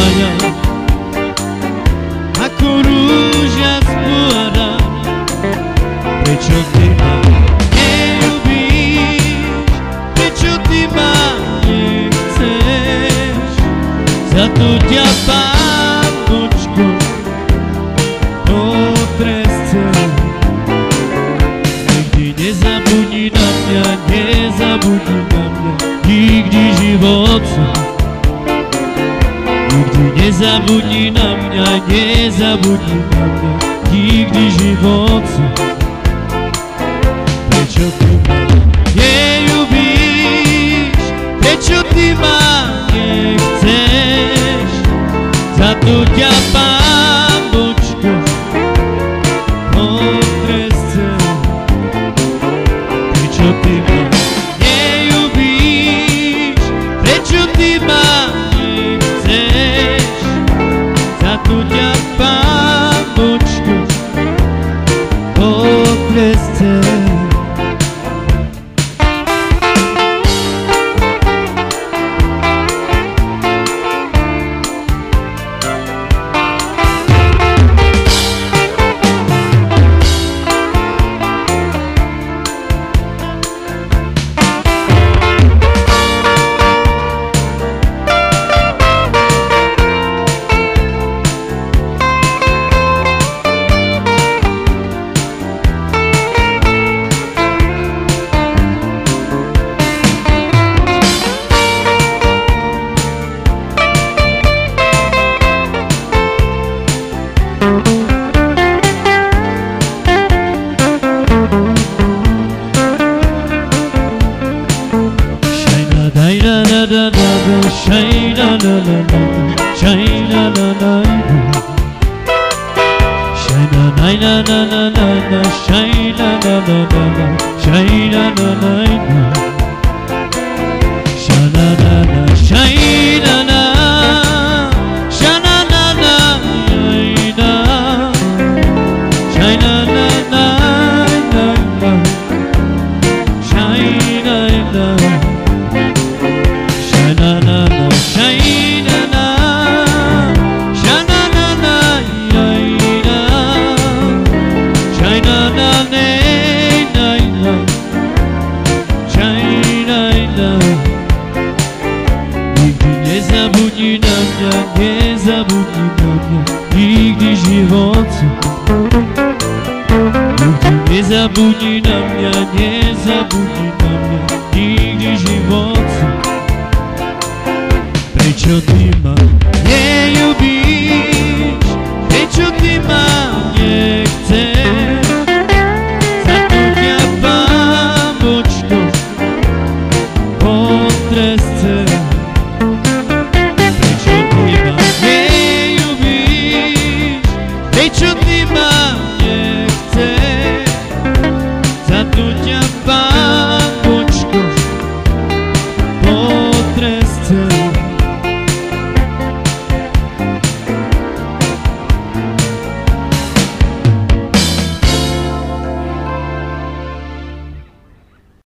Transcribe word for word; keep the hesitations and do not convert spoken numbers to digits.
moja, ako rúža z pôra. Prečo ty ma neľubíš, prečo ty ma nechceš, za to ťa Pán Božko potrestce. Nikdy nezabudni na mňa, nezabudni na mňa, nikdy životcu. Nikdy nezabudni na mňa, nezabudni na mňa, nikdy životcu. Prečo ty ma neľubíš, prečo ty ma nechceš, za to ťa Pán Božko potrestce. Prečo ty ma neľubíš, prečo ty ma nechceš, za to ťa Pán Božko potrestce. Nezabudni na mňa, nezabudni na mňa, nikdy životcu. Prečo ty ma neľubíš, prečo ty ma nechceš, za to ťa Pán Božko potrestce.